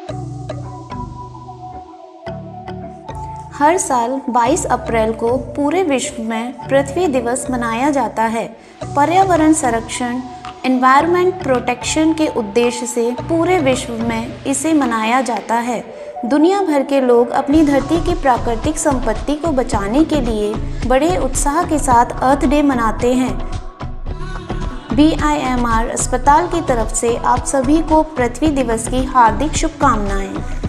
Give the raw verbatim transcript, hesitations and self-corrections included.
हर साल बाईस अप्रैल को पूरे विश्व में पृथ्वी दिवस मनाया जाता है। पर्यावरण संरक्षण, एनवायरनमेंट प्रोटेक्शन के उद्देश्य से पूरे विश्व में इसे मनाया जाता है। दुनिया भर के लोग अपनी धरती की प्राकृतिक संपत्ति को बचाने के लिए बड़े उत्साह के साथ अर्थ डे मनाते हैं। बी आई एम आर अस्पताल की तरफ से आप सभी को पृथ्वी दिवस की हार्दिक शुभकामनाएं।